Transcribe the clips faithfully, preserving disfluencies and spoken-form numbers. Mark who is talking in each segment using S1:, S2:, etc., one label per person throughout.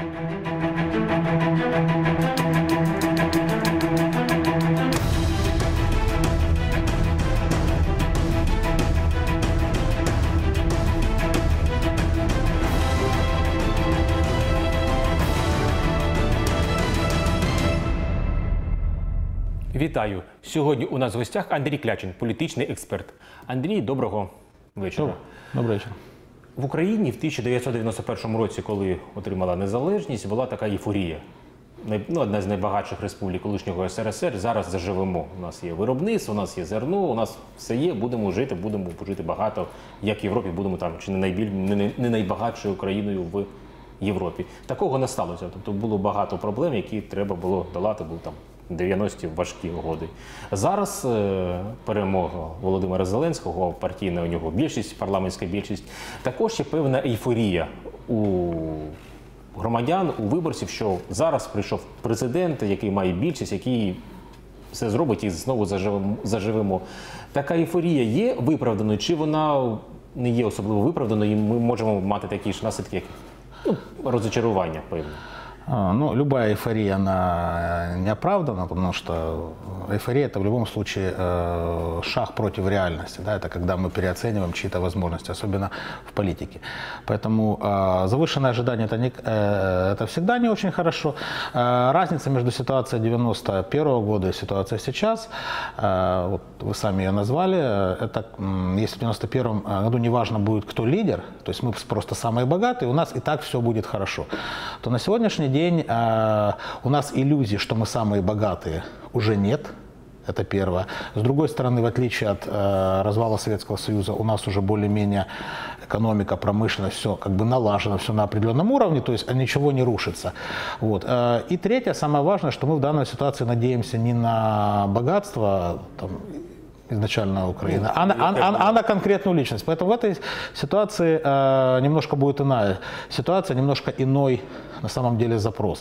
S1: Вітаю! Сьогодні у нас в гостях Андрій Клячин, політичний експерт. Андрій, доброго вечора.
S2: Добрий вечір.
S1: В Україні в тисяча дев'ятсот дев'яносто першому році, коли отримала незалежність, була така ейфорія. Ну, одна з найбагатших республік колишнього ес ер ес ер. Зараз заживемо. У нас є виробництво, у нас є зерно, у нас все є, будемо жити, будемо жити багато, як в Європі, будемо там, чи не, найбіль... не найбагатшою країною в Європі. Такого не сталося. Тобто було багато проблем, які треба було долати, був там дев'яності важкі угоди. Зараз е, перемога Володимира Зеленського, партійна у нього більшість, парламентська більшість, також є певна ейфорія у громадян, у виборців, що зараз прийшов президент, який має більшість, який все зробить і знову заживемо. заживемо. Така ейфорія є виправданою, чи вона не є особливо виправданою, і ми можемо мати такі ж наслідки, як ну, розочарування, певно?
S2: Ну, любая эйфория, она не оправдана, потому что эйфория – это в любом случае э, шаг против реальности. Да? Это когда мы переоцениваем чьи-то возможности, особенно в политике. Поэтому э, завышенное ожидание это, не, э, – это всегда не очень хорошо. Э, разница между ситуацией девяносто первого года и ситуацией сейчас, э, вот вы сами ее назвали, это э, если в девяносто первом году неважно будет, кто лидер, то есть мы просто самые богатые, у нас и так все будет хорошо, то на сегодняшний день день э, у нас иллюзий, что мы самые богатые, уже нет. Это первое. С другой стороны, в отличие от э, развала Советского Союза, у нас уже более-менее экономика, промышленность, все как бы налажено, все на определенном уровне, то есть ничего не рушится. Вот. Э, и третье, самое важное, что мы в данной ситуации надеемся не на богатство, там, изначально Украины, а на, а, а, а на конкретную личность. Поэтому в этой ситуации э, немножко будет иная ситуация, немножко иной на самом деле запрос.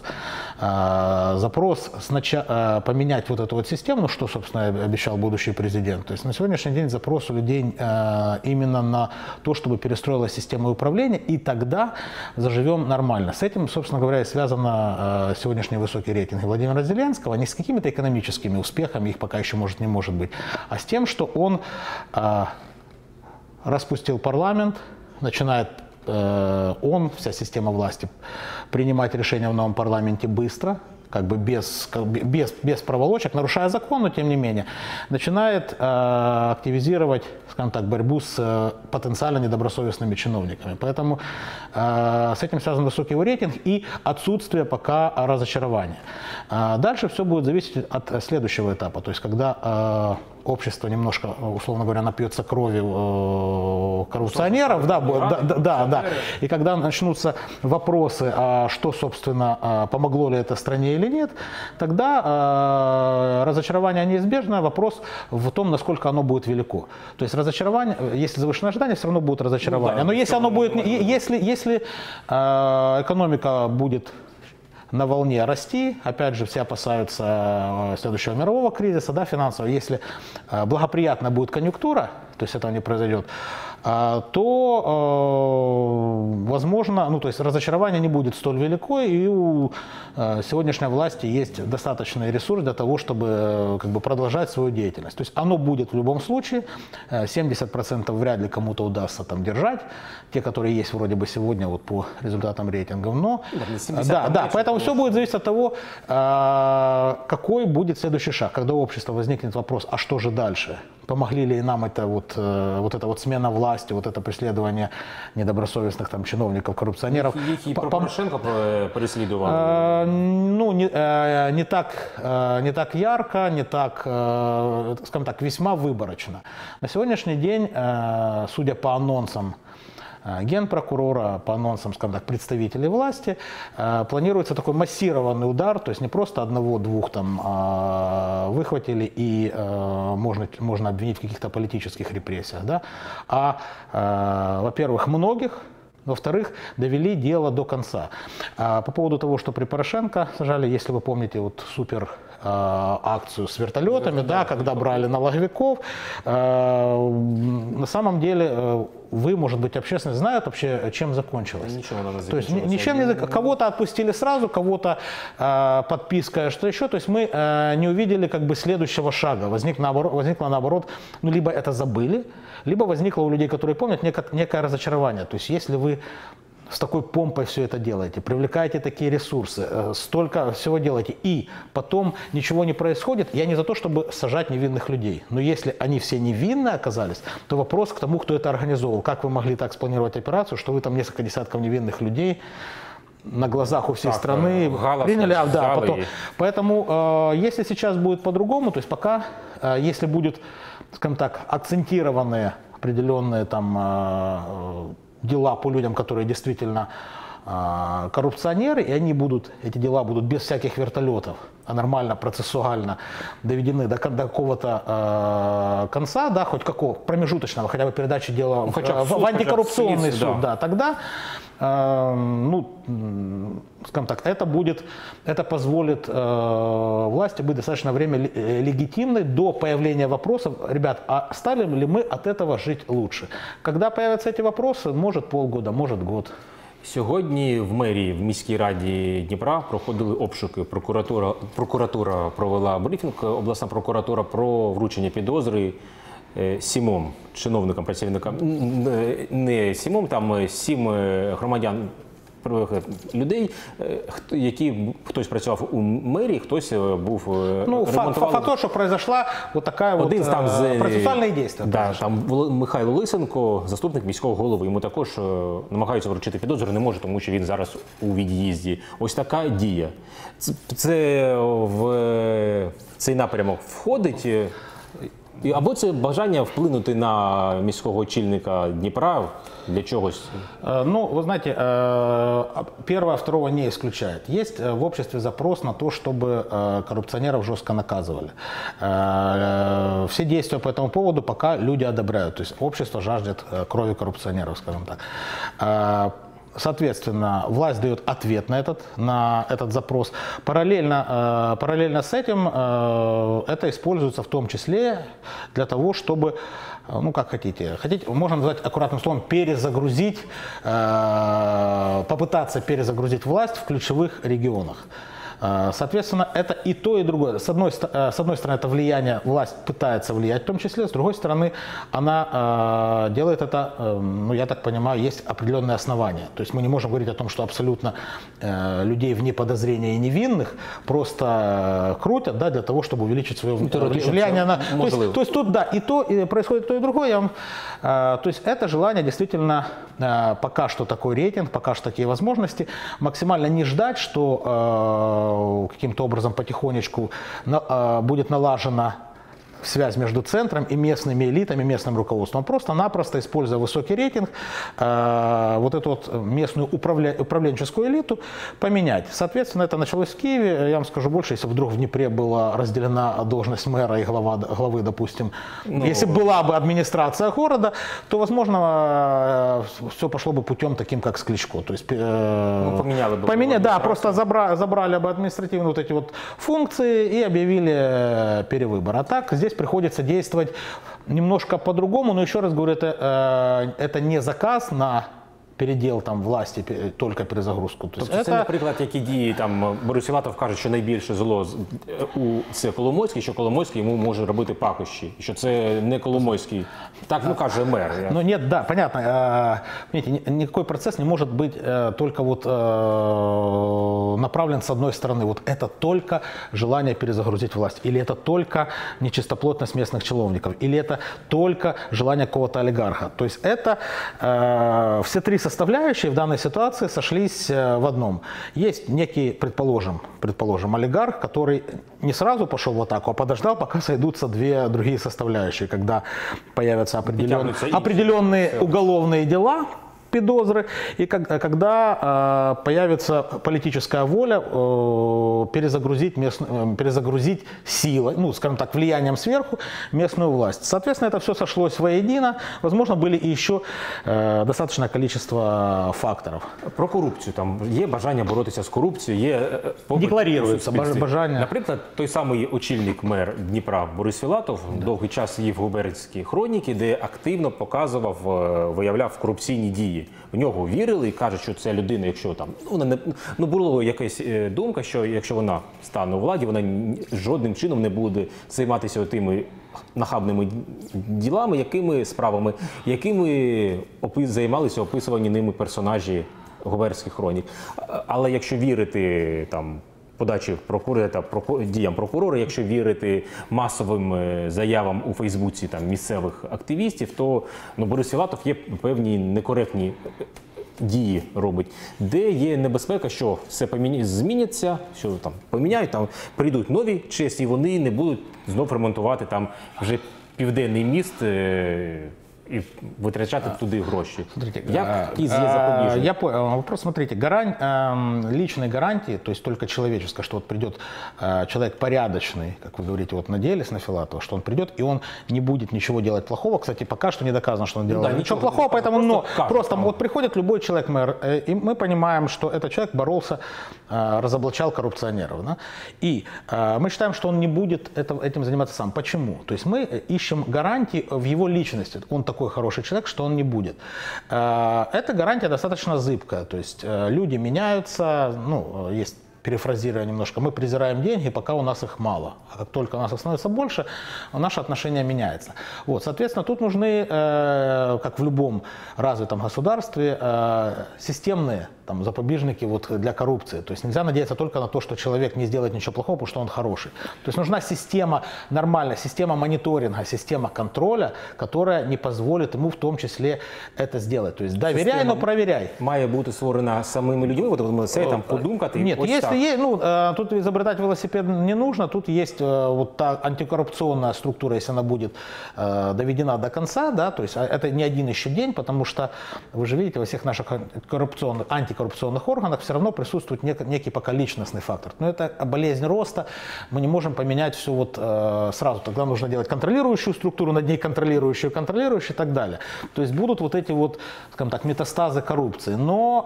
S2: Э, запрос сначала э, поменять вот эту вот систему, ну, что, собственно, обещал будущий президент. То есть на сегодняшний день запрос у людей э, именно на то, чтобы перестроилась система управления, и тогда заживем нормально. С этим, собственно говоря, и связан э, сегодняшний высокий рейтинг Владимира Зеленского, не с какими-то экономическими успехами, их пока еще может не может быть, а с тем, что он э, распустил парламент, начинает э, он, вся система власти, принимать решения в новом парламенте быстро, как бы без, без, без проволочек, нарушая закон, но тем не менее, начинает э, активизировать, скажем так, борьбу с э, потенциально недобросовестными чиновниками. Поэтому э, с этим связан высокий его рейтинг и отсутствие пока разочарования. Э, дальше все будет зависеть от следующего этапа, то есть когда э, общество немножко, условно говоря, напьется крови э, коррупционеров, да, да, да, да, да, и когда начнутся вопросы, а что, собственно, помогло ли это стране или нет, тогда э, разочарование неизбежно, вопрос в том, насколько оно будет велико. То есть разочарование, если завышенное ожидание, все равно будет разочарование. Ну, да, но если оно будет, если, если э, экономика будет на волне расти, опять же, все опасаются следующего мирового кризиса, да, финансового. Если благоприятна будет конъюнктура, то есть этого не произойдет, то, возможно, ну, то есть разочарование не будет столь велико, и у сегодняшней власти есть достаточный ресурс для того, чтобы как бы продолжать свою деятельность. То есть оно будет в любом случае, семьдесят процентов вряд ли кому-то удастся там держать, те, которые есть вроде бы сегодня вот по результатам рейтингов, но да, да, поэтому все будет зависеть от того, какой будет следующий шаг, когда у общества возникнет вопрос, а что же дальше? Помогли ли нам это вот, вот эта вот смена власти, вот это преследование недобросовестных там чиновников, коррупционеров?
S1: Их и Порошенко преследовал?
S2: Ну, не, не, так, не так ярко, не так, скажем так, весьма выборочно. На сегодняшний день, судя по анонсам Генпрокурора, по анонсам, скажем так, представителей власти, э, планируется такой массированный удар, то есть не просто одного-двух там э, выхватили и э, можно, можно обвинить в каких-то политических репрессиях, да, а, э, во-первых, многих, во-вторых, довели дело до конца. А по поводу того, что при Порошенко сажали, если вы помните, вот супер э, акцию с вертолетами, да, когда брали налоговиков. Э, на самом деле э, вы, может быть, общественность знает вообще, чем закончилось?
S1: Ничего она не
S2: То есть ни-
S1: закончилась.
S2: ничем не зак- Кого-то отпустили сразу, кого-то э, подписка, что еще. То есть мы э, не увидели как бы следующего шага. Возник наоборот, возникло наоборот, ну либо это забыли, либо возникло у людей, которые помнят, некое, некое разочарование. То есть если вы с такой помпой все это делаете, привлекаете такие ресурсы, э, столько всего делаете, и потом ничего не происходит, я не за то, чтобы сажать невинных людей. Но если они все невинные оказались, то вопрос к тому, кто это организовал. Как вы могли так спланировать операцию, что вы там несколько десятков невинных людей на глазах у всей
S1: Так,
S2: страны
S1: э, галас
S2: приняли, а, да,
S1: взяли
S2: потом.
S1: и-
S2: Поэтому, э, если сейчас будет по-другому, то есть пока, э, если будет, скажем так, акцентированные определенные там э, дела по людям, которые действительно э, коррупционеры, и они будут, эти дела будут без всяких вертолетов, а нормально, процессуально доведены до, до какого-то э, конца, да, хоть какого промежуточного, хотя бы передачи дела в,
S1: хотя бы
S2: в-
S1: суд,
S2: в антикоррупционный
S1: хотя бы
S2: суд,
S1: суд, да.
S2: да, тогда, э, ну, м, скажем так, это будет, это позволит э, власти быть достаточно время ле- э, легитимной до появления вопросов, ребят, а стали ли мы от этого жить лучше? Когда появятся эти вопросы, может полгода, может год.
S1: Сьогодні в мерії, в міській раді Дніпра проходили обшуки. Прокуратура, прокуратура провела брифінг, обласна прокуратура про вручення підозри е, сімом чиновникам, працівникам, н- н- не сімом, там е, сім е, громадян, про- людей, е, хто- які хтось працював у мерії, хтось е, був е,
S2: Ну, факт,
S1: ремонтував-
S2: факт то, что произошла вот такая вот
S1: Один там з
S2: э, процессуальные действия.
S1: да, там Вол- Михайло Лисенко, заступник міського голови. Йому також е, намагаються вручити підозру, не може, тому що він зараз у від'їзді. Ось така дія. Це, це в е, цей напрямок входить. е, і- Або це бажання вплинути на міського очільника Дніпра для чогось.
S2: Э, Ну, вы знаете, э, первое, второго не исключает. Есть э, в обществе запрос на то, чтобы э, коррупционеров жестко наказывали. Э, Все действия по этому поводу пока люди одобряют. То есть общество жаждет э, крови коррупционеров, скажем так. Э, Соответственно, власть дает ответ на этот, на этот запрос. Параллельно, э, параллельно с этим э, это используется в том числе для того, чтобы, э, ну как хотите, хотите, можно назвать аккуратным словом, перезагрузить, э, попытаться перезагрузить власть в ключевых регионах. Э, Соответственно, это и то, и другое. С одной, ст- э, с одной стороны, это влияние, власть пытается влиять в том числе, с другой стороны, она э, делает это, э, ну, я так понимаю, есть определенные основания. То есть мы не можем говорить о том, что абсолютно э, людей вне подозрения и невинных просто э, крутят, да, для того, чтобы увеличить свое
S1: Ну, теоретично
S2: влияние на...
S1: це
S2: То есть,
S1: можливо.
S2: то есть тут, да, и то, и происходит то, и другое. Я вам, э, то есть это желание действительно, э, пока что такой рейтинг, пока что такие возможности, максимально не ждать, что э, каким-то образом потихонечку на- э, будет налажена связь между центром и местными элитами, местным руководством. Просто-напросто, используя высокий рейтинг, э, вот эту вот местную управля- управленческую элиту поменять. Соответственно, это началось в Киеве. Я вам скажу больше, если вдруг в Днепре была разделена должность мэра и глава, главы, допустим,
S1: Ну,
S2: если была бы администрация города, то, возможно, все пошло бы путем таким, как с Кличко. То есть, э,
S1: Ну, поменяли бы
S2: поменя- да,
S1: администрацию.
S2: просто забра- забрали бы административные вот эти вот функции и объявили э, перевыбор. А так здесь приходится действовать немножко по-другому, но еще раз говорю, это, э, это не заказ на переділ там власті, пе- тільки перезагрузку. Тобто
S1: Тобто це,
S2: це-
S1: наприклад, які дії там Борис Ілатов каже, що найбільше зло з- у це Коломойський, що Коломойський йому може робити пакощі, що це не Коломойський. Так ну каже мер. Я-
S2: Ну нет, да, понятно. Э, Понимаете, ни- никакой процесс не может быть э, только вот э, направлен с одной стороны. Вот это только желание перезагрузить власть, или это только нечистоплотность местных чиновников, или это только желание какого-то олигарха. То есть это э, все три составляющие в данной ситуации сошлись э, в одном. Есть некий, предположим, предположим, олигарх, который не сразу пошел в атаку, а подождал, пока сойдутся две другие составляющие, когда появятся определенные,
S1: Потянутся и-
S2: определенные уголовные дела, підозри, и как, когда э, появится политическая воля э, перезагрузить, местную, перезагрузить силой, ну, скажем так, влиянием сверху местную власть. Соответственно, это все сошлось воедино. Возможно, были и еще э, достаточное количество факторов.
S1: Про корупцію. Там є бажання боротися з корупцією, є е, попит
S2: Декларується
S1: у суспільстві.
S2: бажання.
S1: Наприклад, той самий очільник мер Дніпра Борис Філатов да. довгий час їв губернські хроніки, де активно показував, виявляв корупційні дії. В нього вірили і кажуть, що це людина, якщо там ну, не ну була якась думка, що якщо вона стане у владі, вона жодним чином не буде займатися тими нахабними ділами, якими справами, якими опис, займалися описувані ними персонажі губернських хронік. Але якщо вірити там подачі прокурора та діям прокурора, якщо вірити масовим заявам у Фейсбуці там місцевих активістів, то ну, Борис Філатов є певні некоректні дії робить, де є небезпека, що все поміня... зміниться, що там поміняють, там прийдуть нові чесні, вони не будуть знов ремонтувати там вже південний міст е... и витрачати а, туди гроші.
S2: Смотрите,
S1: Як є запобіжник?
S2: Я понял. Вопрос, смотрите, гарань, личной гарантии, то есть только человеческая, что вот придет человек порядочный, как вы говорите, вот надеялись на Филатова, что он придет, и он не будет ничего делать плохого. Кстати, пока что не доказано, что он делал ну, да, ничего плохого, не поэтому, но просто, просто вот приходит любой человек, мэр, и мы понимаем, что этот человек боролся, разоблачал коррупционеров. Да? И мы считаем, что он не будет это, этим заниматься сам. Почему? То есть мы ищем гарантии в его личности. Он такой хороший человек, что он не будет. Эта гарантия достаточно зыбкая, то есть люди меняются, ну, есть, перефразируя немножко, мы презираем деньги, пока у нас их мало. А как только у нас их становится больше, наше отношение меняется. Вот, соответственно, тут нужны, э, как в любом развитом государстве, э, системные там, запобежники вот, для коррупции. То есть нельзя надеяться только на то, что человек не сделает ничего плохого, потому что он хороший. То есть нужна система, нормальная система мониторинга, система контроля, которая не позволит ему в том числе это сделать. То есть доверяй, система но проверяй.
S1: Має бути створена самими людьми, вот це там подумкати.
S2: Нет, если есть, ну, тут изобретать велосипед не нужно, тут есть вот та антикоррупционная структура, если она будет доведена до конца, да, то есть это не один еще день, потому что, вы же видите, во всех наших коррупционных, антикоррупционных органах все равно присутствует нек, некий пока личностный фактор. Но это болезнь роста, мы не можем поменять все вот сразу, тогда нужно делать контролирующую структуру, над ней контролирующую, контролирующую и так далее. То есть будут вот эти вот, скажем так, метастазы коррупции,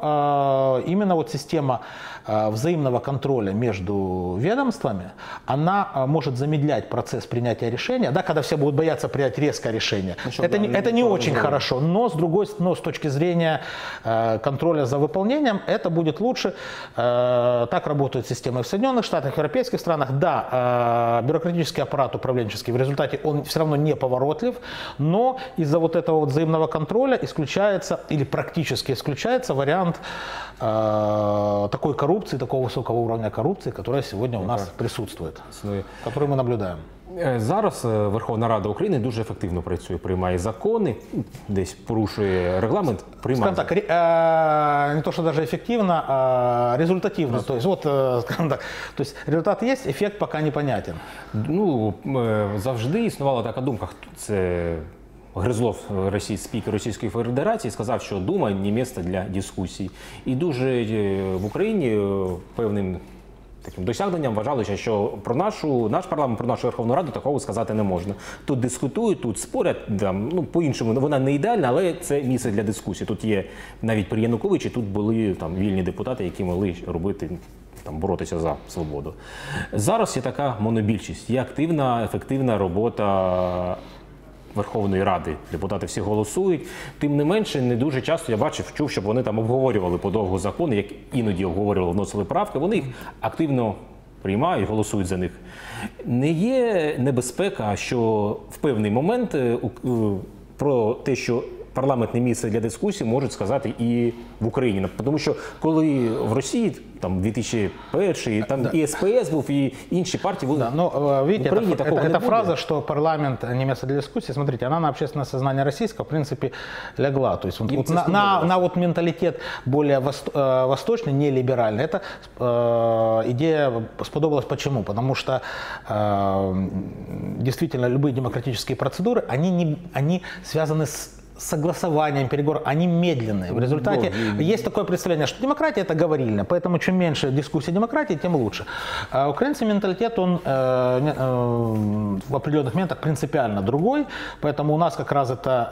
S2: но именно вот система взаимного контроля между ведомствами, она может замедлять процесс принятия решения, да, когда все будут бояться принять резкое решение. Ну, это, да, не, это не очень не хорошо, но с другой но с точки зрения э, контроля за выполнением, это будет лучше. Э, так работают системы в Соединенных Штатах, в европейских странах. Да, э, бюрократический аппарат управленческий, в результате он все равно не поворотлив, но из-за вот этого вот взаимного контроля исключается, или практически исключается вариант э, такой коррупции, такого высокого уровня коррупции, которая сегодня у нас присутствует, которую мы наблюдаем.
S1: Зараз Верховна Рада України дуже ефективно працює, приймає закони, десь порушує регламент, приймає.
S2: Скажем так, не то, что даже эффективно, а результативно. То есть, вот, скажем так, то есть результат есть, эффект пока непонятен.
S1: Ну, завжди існувала така думка, це Гризлов, спікер Російської Федерації, сказав, що Дума – не місце для дискусій. І дуже в Україні певним таким досягненням вважалося, що про нашу, наш парламент, про нашу Верховну Раду такого сказати не можна. Тут дискутують, тут спорять, там, ну, по-іншому, вона не ідеальна, але це місце для дискусії. Тут є навіть при Януковичі, тут були там вільні депутати, які могли робити, там, боротися за свободу. Зараз є така монобільшість, є активна, ефективна робота Верховної Ради. Депутати всі голосують. Тим не менше, не дуже часто я бачив, чув, щоб вони там обговорювали подовго закони, як іноді обговорювали, вносили правки. Вони їх активно приймають, голосують за них. Не є небезпека, що в певний момент про те, що парламентне місце для дискусії можуть сказати і в Україні. Тому що коли в Росії, там, дві тисячі перший, там да. і СПС був, і інші партії,
S2: да, но, видите,
S1: в Україні
S2: это,
S1: такого
S2: это,
S1: не
S2: эта
S1: буде.
S2: Фраза, что парламент не место для дискуссии, смотрите, она на общественное сознание российского, в принципе, легла. То есть вот, вот на, на, на вот менталитет более восто, восточный, не либеральный. Эта э, идея сподобалась почему? Потому что э, действительно любые демократические процедуры, они, не, они связаны с согласованием, переговором, они медленные. В результате
S1: Ну,
S2: есть такое представление, что демократия – это говорильня, поэтому чем меньше дискуссий демократии, тем лучше. А украинский менталитет, он э, не- э, в определенных моментах принципиально другой, поэтому у нас как раз это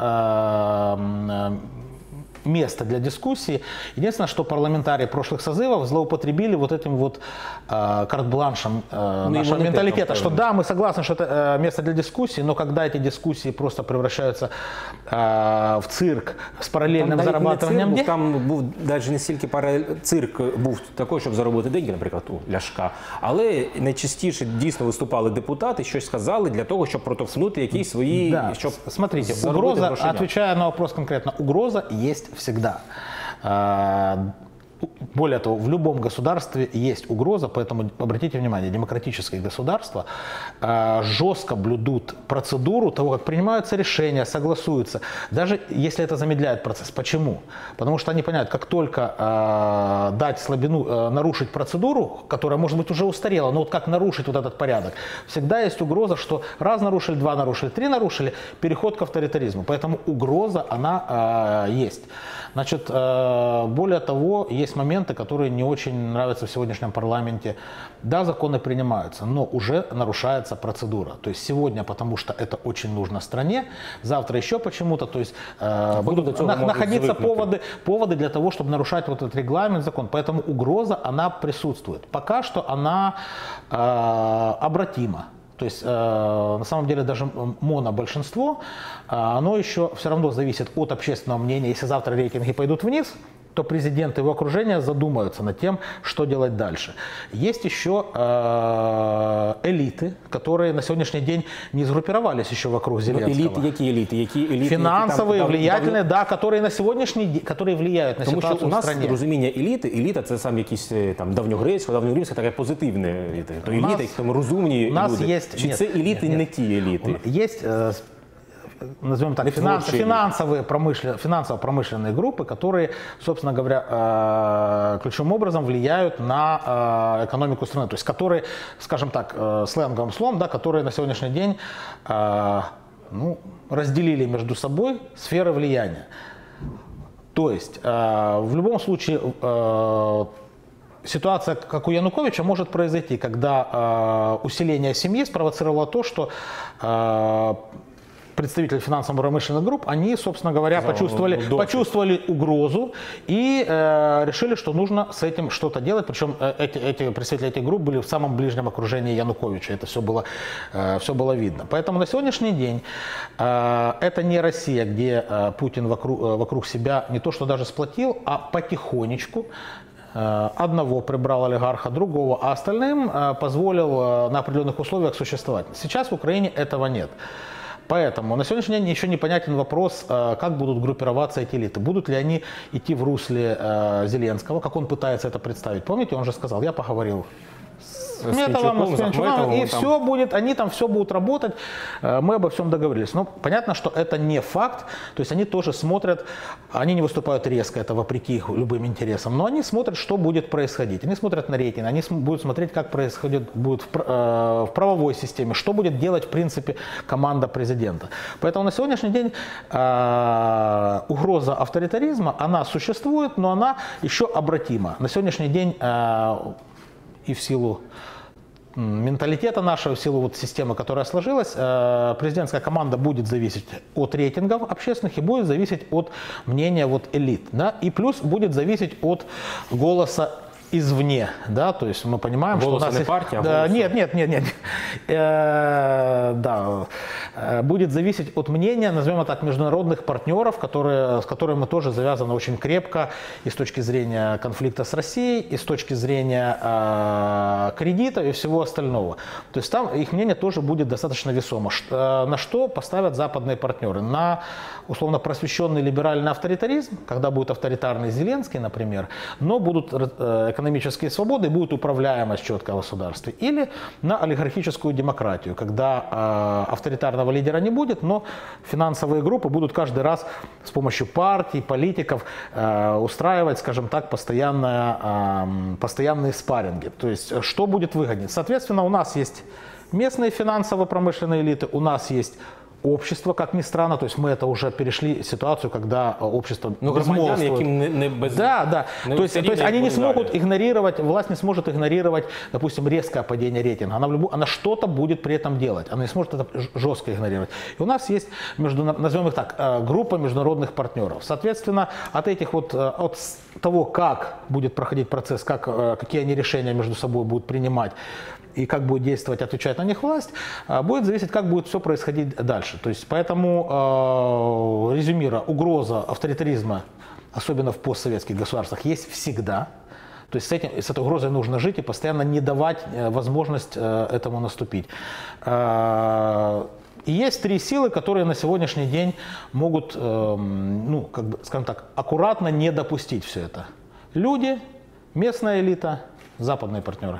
S2: э, э, место для дискуссии. Единственное, что парламентарии прошлых созывов злоупотребили вот этим вот э, карт-бланшем э,
S1: Ну,
S2: нашего
S1: иммунитетом,
S2: менталитета, что
S1: скажем.
S2: да, мы согласны, что это э, место для дискуссии, но когда эти дискуссии просто превращаются э, в цирк з паралельним
S1: навіть не
S2: зарабатуванням
S1: цирк був,
S2: денег,
S1: там був навіть не стільки паралель... цирк був такий, щоб заробити деньги, наприклад, у Ляшка, але найчастіше дійсно виступали депутати, щось сказали для того, щоб протовкнути якісь свої,
S2: да,
S1: щоб
S2: с- смотрите,
S1: заробити
S2: угроза,
S1: грошеня.
S2: отвечая на вопрос конкретно, угроза есть всегда. А, Более того, в любом государстве есть угроза, поэтому обратите внимание, демократические государства э, жестко блюдут процедуру того, как принимаются решения, согласуются, даже если это замедляет процесс. Почему? Потому что они понимают, как только э, дать слабину, э, нарушить процедуру, которая, может быть, уже устарела, но вот как нарушить вот этот порядок, всегда есть угроза, что раз нарушили, два нарушили, три нарушили, переход к авторитаризму. Поэтому угроза, она э, есть. Значит, э, более того, есть моменты, которые не очень нравятся в сегодняшнем парламенте. Да, законы принимаются, но уже нарушается процедура. То есть сегодня, потому что это очень нужно стране, завтра еще почему-то. То есть э, будут
S1: до цього
S2: на-
S1: можуть
S2: находиться
S1: звикнути.
S2: поводы, поводы для того, чтобы нарушать вот этот регламент, закон. Поэтому угроза, она присутствует. Пока что она э, обратима. То есть, э, на самом деле, даже монобольшинство, э, оно еще все равно зависит от общественного мнения. Если завтра рейтинги пойдут вниз, то президент и его окружение задумаются над тем, что делать дальше. Есть еще э, элиты, которые на сегодняшний день не сгруппировались еще вокруг
S1: Ну,
S2: Зеленского.
S1: еліти, які еліти? Які еліти,
S2: Финансовые,
S1: які там,
S2: влиятельные,
S1: давно-
S2: да, которые на сегодняшний день, которые влияют на
S1: Тому що
S2: ситуацию
S1: у
S2: в
S1: нас
S2: стране.
S1: розуміння еліти, еліта це сам якийсь е, там давньогрецька, давньогрівська, таке позитивне еліта. То
S2: У нас-
S1: еліта, які там розумні
S2: у нас
S1: люди.
S2: есть-
S1: Чи
S2: нет,
S1: це еліти
S2: нет,
S1: не ті еліти?
S2: Есть, э, с- назовем так,
S1: Не
S2: финанс-
S1: творчие
S2: финансовые, промышлен- финансово-промышленные группы, которые, собственно говоря, э, ключевым образом влияют на э, экономику страны. То есть которые, скажем так, э, сленговым словом, да, которые на сегодняшний день э, ну, разделили между собой сферы влияния. То есть э, в любом случае э, ситуация, как у Януковича, может произойти, когда э, усиление семьи спровоцировало то, что э, представители финансово-промышленных групп, они, собственно говоря,
S1: Сказал,
S2: почувствовали,
S1: ну, досить.
S2: почувствовали угрозу и э, решили, что нужно с этим что-то делать. Причем э, эти, эти представители этих групп были в самом ближнем окружении Януковича. Это все было, э, все было видно. Поэтому на сегодняшний день э, это не Россия, где э, Путин вокруг, э, вокруг себя не то что даже сплотил, а потихонечку э, одного прибрал олигарха, другого, а остальным э, позволил э, на определенных условиях существовать. Сейчас в Украине этого нет. Поэтому на сегодняшний день еще непонятен вопрос, э, как будут группироваться эти элиты. Будут ли они идти в русле э, Зеленского, как он пытается это представить. Помните, он же сказал, я поговорил с Ахметовым,
S1: Пинчуком,
S2: с
S1: с
S2: Пинчуком,
S1: Ахметовым,
S2: и
S1: он там-
S2: все будет, они там все будут работать, э, мы обо всем договорились. Но понятно, что это не факт, то есть они тоже смотрят, они не выступают резко, это вопреки их любым интересам, но они смотрят, что будет происходить. Они смотрят на рейтинг, они см- будут смотреть, как происходит будет в, пр- э, в правовой системе, что будет делать, в принципе, команда президента. Поэтому на сегодняшний день э, угроза авторитаризма, она существует, но она еще обратима. На сегодняшний день э, и в силу м, менталитета нашего, в силу вот системы, которая сложилась, э, президентская команда будет зависеть от рейтингов общественных и будет зависеть от мнения вот элит, да, и плюс будет зависеть от голоса извне, да, то есть мы понимаем,
S1: Голоса
S2: что у нас
S1: не
S2: есть-
S1: партии, а
S2: да,
S1: голоса.
S2: нет, нет, нет, нет, Э, да, э, будет зависеть от мнения, назовем это так, международных партнеров, которые, с которыми мы тоже завязаны очень крепко и с точки зрения конфликта с Россией, и с точки зрения э, кредита и всего остального. То есть там их мнение тоже будет достаточно весомо. Ш- э, на что поставят западные партнеры? На условно просвещенный либеральный авторитаризм, когда будет авторитарный Зеленский, например, но будут э, экономические свободы, будет управляемость четкого государства. Или на олигархическую демократию, когда э, авторитарного лидера не будет, но финансовые группы будут каждый раз с помощью партий, политиков э, устраивать, скажем так, постоянное, э, постоянные спарринги. То есть э, что будет выгоднее? Соответственно, у нас есть местные финансово-промышленные элиты, у нас есть общество, как ни странно, то есть мы это уже перешли ситуацию, когда общество
S1: Ну, громадян,
S2: безмолвствует.
S1: яким не, не без...
S2: Да, да.
S1: не
S2: То есть,
S1: все
S2: то есть
S1: рівно
S2: они не
S1: відповідає.
S2: смогут игнорировать, власть не сможет игнорировать, допустим, резкое падение рейтинга. Она, в любу, она что-то будет при этом делать. Она не сможет это ж- жестко игнорировать. И у нас есть, между, назовем их так, э, группа международных партнеров. Соответственно, от этих вот, э, от с- того, как будет проходить процесс, как, э, какие они решения между собой будут принимать, и как будет действовать, отвечать на них власть, а, будет зависеть, как будет все происходить дальше. То есть поэтому, э, резюмируя, угроза авторитаризма, особенно в постсоветских государствах, есть всегда. То есть с, этим, с этой угрозой нужно жить и постоянно не давать э, возможность э, этому наступить. Э, И есть три силы, которые на сегодняшний день могут, э, ну, как бы, скажем так, аккуратно не допустить все это. Люди, местная элита, западные партнеры.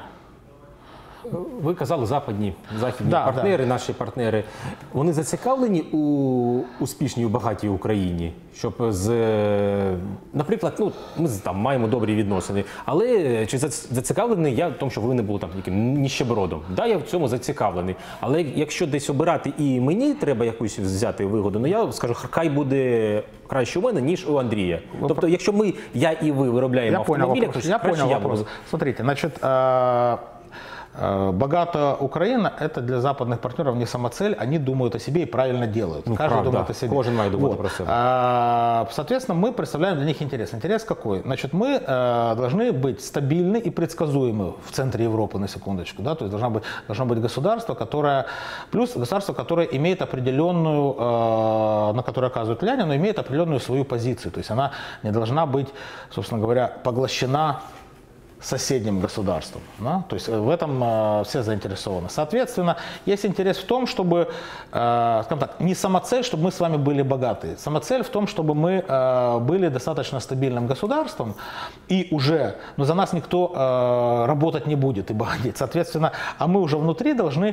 S1: Ви казали, западні, західні
S2: Да,
S1: партнери, наші партнери, вони зацікавлені у успішній, у багатій Україні, щоб з, наприклад, ну, ми там маємо добрі відносини, але чи зац- зацікавлений я в тому, щоб ви не були там яким ніщебродом? Да, я в цьому зацікавлений, але якщо десь обирати і мені треба якусь взяти вигоду, ну я скажу, хай буде краще у мене, ніж у Андрія. Тобто, якщо ми, я і ви виробляємо
S2: Я понял
S1: автомобілі,
S2: вопрос.
S1: то
S2: Я
S1: краще
S2: понял
S1: я
S2: вопрос.
S1: буду.
S2: Смотрите, значит, э, э, богатая Украина – это для западных партнеров не самоцель, они думают о себе и правильно делают. Каждый
S1: правда.
S2: думает о себе.
S1: Кожен має думати про себе.
S2: А, соответственно, мы представляем для них интерес. Интерес какой? Значит, мы э, должны быть стабильны и предсказуемы в центре Европы, на секундочку. Да? То есть должно быть, должно быть государство, которое, плюс государство, которое имеет определенную, э, на которое оказывает влияние, но имеет определенную свою позицию. То есть она не должна быть, собственно говоря, поглощена соседним государством. Да? То есть в этом э, все заинтересованы. Соответственно, есть интерес в том, чтобы, э, скажем так, не самоцель, чтобы мы с вами были богатые. Самоцель в том, чтобы мы э, были достаточно стабильным государством, и уже, но за нас никто э, работать не будет и богатеть. Соответственно, а мы уже внутри должны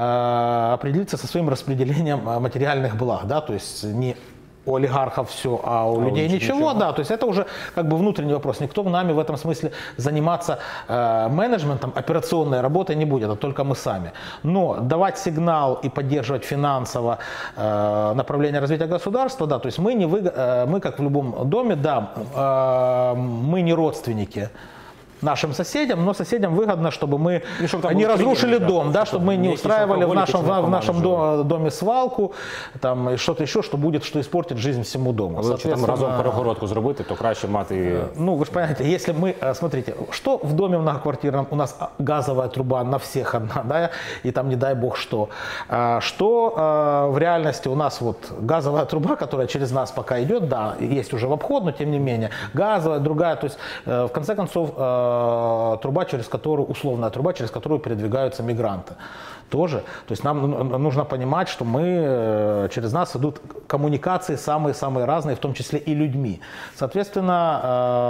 S2: э, определиться со своим распределением э, материальных благ. Да? То есть не у олигархов все, а у
S1: А у
S2: людей
S1: них
S2: ничего,
S1: ничего.
S2: да, то есть это уже как бы внутренний вопрос. Никто нами в этом смысле заниматься э, менеджментом, операционной работой не будет, это только мы сами. Но давать сигнал и поддерживать финансово э, направление развития государства, да, то есть мы, не вы, э, мы как в любом доме, да, э, мы не родственники нашим соседям, но соседям выгодно, чтобы мы
S1: Ну, чтобы там
S2: не
S1: был
S2: разрушили
S1: пример, да,
S2: дом, да,
S1: чтобы
S2: чтобы мы не
S1: не
S2: устраивали в
S1: алкоголики,
S2: нашем,
S1: чтобы
S2: в нашем
S1: наркоманы
S2: до- доме свалку, там, и что-то еще, что будет, что испортит жизнь всему дому.
S1: Але якщо там разом перегородку зробити, то краще мати...
S2: Ну, вы же понимаете, если мы, э, смотрите, что в доме многоквартирном у нас газовая труба на всех одна, да, и там не дай бог что. А Что э, в реальности у нас вот газовая труба, которая через нас пока идет, да, есть уже в обход, но тем не менее, газовая, другая, то есть э, в конце концов э, труба, через которую, условная труба, через которую передвигаются мигранты. Тоже. То есть нам ну- нужно понимать, что мы, э, через нас идут коммуникации самые-самые разные, в том числе и людьми. Соответственно,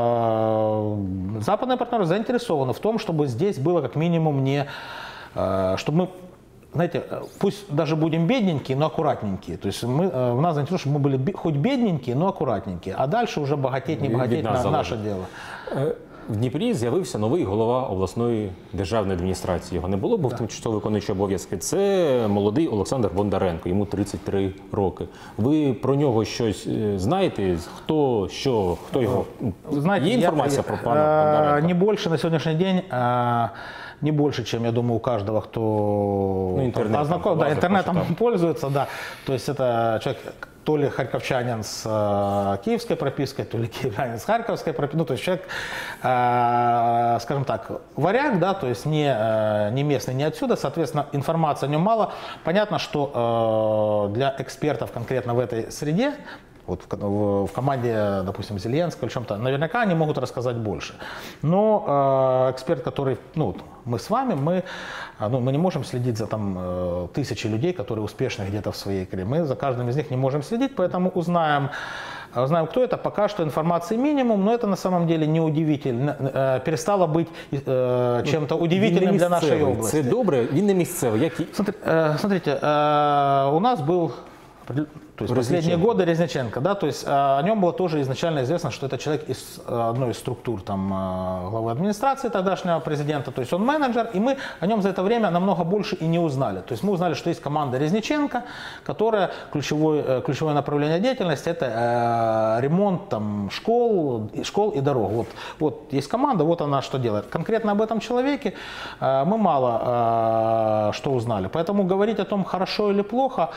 S2: э, западные партнеры заинтересованы в том, чтобы здесь было как минимум не, э, чтобы мы, знаете, э, пусть даже будем бедненькие, но аккуратненькие. То есть мы, э, в нас заинтересовано, чтобы мы были бе- хоть бедненькие, но аккуратненькие. А дальше уже богатеть, не
S1: Від
S2: богатеть,
S1: нас
S2: на-
S1: залежить.
S2: наше дело.
S1: Е, В Дніпрі з'явився новий голова обласної державної адміністрації. Його не було, був тимчасово виконуючий обов'язки. Це молодий Олександр Бондаренко, йому тридцять три роки. Ви про нього щось е, знаєте? Хто, що, хто його?
S2: Вы знаете,
S1: Є
S2: я-
S1: інформація
S2: я-
S1: про пана
S2: э,
S1: Бондаренка?
S2: Не больше на сегодняшний день, э, не больше, чем, я думаю, у каждого, кто
S1: интернетом
S2: ознаком- да,
S1: лазит,
S2: интернетом
S1: почитал.
S2: пользуется, да. То есть это человек то ли харьковчанин с э, киевской пропиской, то ли киевлянин с харьковской пропиской. Ну, то есть человек, э, скажем так, варяг, да, то есть не, э, не местный, не отсюда, соответственно, информации о нем мало. Понятно, что э, для экспертов конкретно в этой среде, вот в, в- в команде, допустим, Зеленского или чем-то, наверняка они могут рассказать больше. Но э, эксперт, который, ну, вот мы с вами, мы, э, ну, мы не можем следить за там э, тысячи людей, которые успешны где-то в своей карьере. Мы за каждым из них не можем следить, поэтому узнаем, э, узнаем, кто это. Пока что информации минимум, но это на самом деле не удивительно. Э, перестало быть э, чем-то
S1: Він не
S2: удивительным для нашей
S1: місцевий.
S2: области.
S1: Це добре, він не місцевий. Як і...
S2: Смотри- э, Смотрите, э, у нас был То есть последние годы Резниченко, да, то есть о нем было тоже изначально известно, что это человек из одной из структур там, главы администрации тогдашнего президента, то есть он менеджер, и мы о нем за это время намного больше и не узнали. То есть мы узнали, что есть команда Резниченко, которая ключевое, ключевое направление деятельности это э, ремонт там, школ, школ и дорог. Вот, вот есть команда, вот она что делает. Конкретно об этом человеке э, мы мало э, что узнали. Поэтому говорить о том, хорошо или плохо,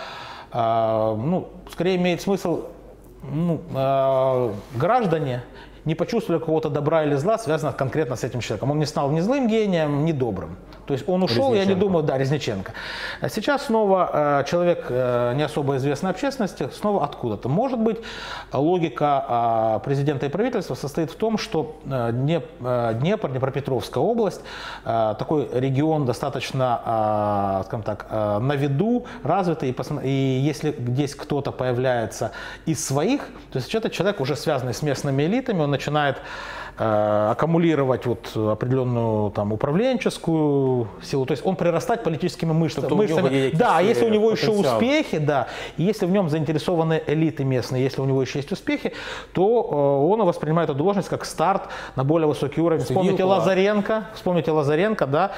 S2: э, ну, скорее имеет смысл ну, э, граждане не почувствовали какого-то добра или зла, связанного конкретно с этим человеком. Он не стал ни злым гением, ни добрым. То есть он ушел, я не думаю, да, Резниченко. А сейчас снова э, человек э, не особо известной общественности, снова откуда-то. Может быть, логика э, президента и правительства состоит в том, что э, Днеп, э, Днепр, Днепропетровская область, э, такой регион достаточно, э, скажем так, э, на виду, развитый, и, посмо... и если здесь кто-то появляется из своих, то есть это человек, уже связанный с местными элитами, он начинает э, аккумулировать вот определенную там, управленческую силу, то есть он прирастать политическими мышцами. мышцами. Да, если у него потенциал. Еще успехи, да, и если в нем заинтересованы элиты местные, если у него еще есть успехи, то э, он воспринимает эту должность как старт на более высокий уровень. Вспомните Вилкула. Лазаренко, вспомните Лазаренко, да,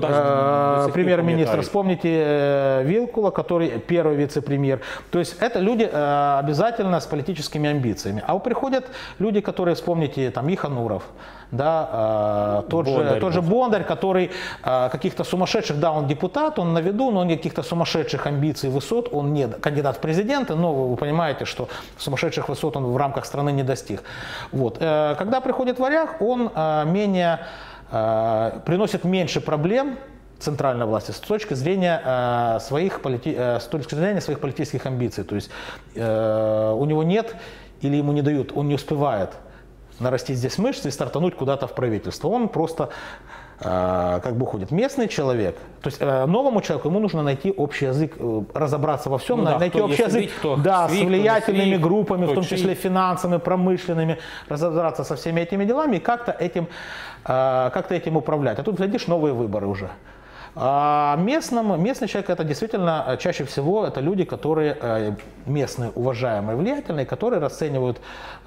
S2: э, премьер-министр, вспомните э, Вилкула, который первый вице-премьер. То есть это люди э, обязательно с политическими амбициями. А приходят люди, которые, вспомните, там, Ихануров, да, э, тот, же, тот же Бондарь, который э, каких-то сумасшедших, да, он депутат, он на виду, но он каких-то сумасшедших амбиций, высот, он не кандидат в президенты, но вы, вы понимаете, что сумасшедших высот он в рамках страны не достиг. Вот. Э, когда приходит варяг, он э, менее, э, приносит меньше проблем центральной власти с точки зрения э, своих полити... э, с точки зрения своих политических амбиций. То есть э, у него нет или ему не дают, он не успевает нарастить здесь мышцы и стартануть куда-то в правительство. Он просто э, как бы уходит. Местный человек, то есть э, новому человеку ему нужно найти общий язык, э, разобраться во всем, ну, да, найти общий язык видеть, да, свик, с влиятельными свик, группами, в том числе финансовыми, промышленными, разобраться со всеми этими делами и как-то этим, э, как-то этим управлять. А тут, глядишь, новые выборы уже. А местным, местный человек это действительно чаще всего это люди, которые местные, уважаемые, влиятельные, которые расценивают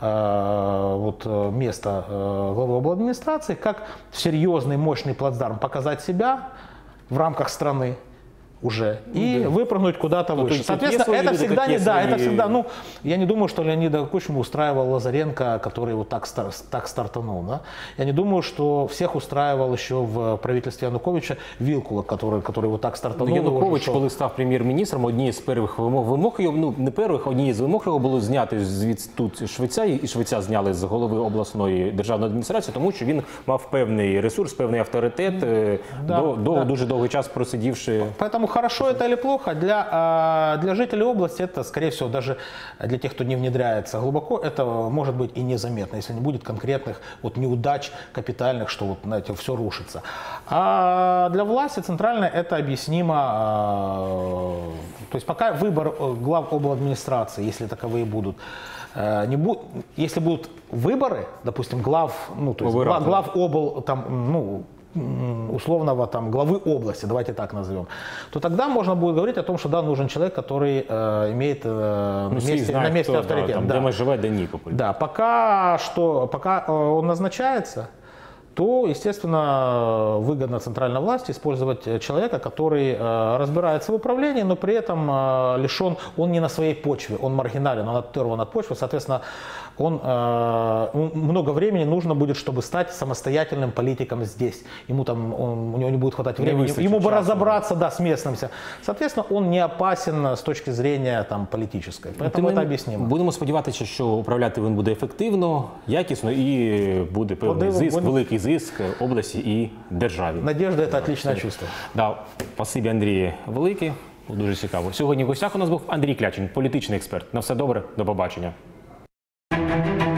S2: э, вот, место э, главы обладминистрации как серьезный, мощный плацдарм показать себя в рамках страны уже и да. выпрыгнуть куда-то ну, выше. Соответственно, это всегда не, да, это всегда, ну, я не думаю, что Леонида Кучму устраивал Лазаренко, который вот так, стар, так стартанул, да. Я не думаю, что всех устраивал еще в правительстві Януковича Вілкула, который, который вот так стартанул.
S1: Ну, Янукович, коли став прем'єр-міністром, одні з перших вимог, вимог його, ну, не перших, одні з вимог його було зняти звідси тут Швеця, і Швеця зняли з голови обласної державної адміністрації, тому що він мав певний ресурс, певний авторитет, да, до, до, да. дуже довгий час просидівши.
S2: Поэтому хорошо это или плохо, для, для жителей области это, скорее всего, даже для тех, кто не внедряется глубоко, это может быть и незаметно, если не будет конкретных вот, неудач капитальных, что вот, знаете, все рушится. А для власти центральной это объяснимо. То есть пока выбор глав обладминистрации, если таковые будут, не будут, если будут выборы, допустим, глав, ну, то есть глав, глав обл, там, ну, условного там, главы области, давайте так назовем, то тогда можно будет говорить о том, что да, нужен человек, который э, имеет э, ну, месте, знают, на месте кто, авторитет. Да, там,
S1: да. Где живет, да Никополь.
S2: Да, пока, что, пока э, он назначается, то, естественно, выгодно центральной власти использовать человека, который э, разбирается в управлении, но при этом э, лишен, он не на своей почве, он маргинален, он оторван от почвы, соответственно, он, э, много времени нужно будет, чтобы стать самостоятельным политиком здесь. Ему там, он, у него не будет хватать времени, ему бы разобраться да, с местным. Соответственно, он не опасен с точки зрения там, политической. Поэтому це об'яснимо.
S1: Будемо сподіватися, що управляти він буде ефективно, якісно і буде певний зиск, великий зиск області і державі.
S2: Надежда – це отличне чувство.
S1: Да, спасибі, Андрій, велике, дуже цікаво. Сьогодні в гостях у нас був Андрій Клячень, політичний експерт. На все добре, до побачення. Thank you.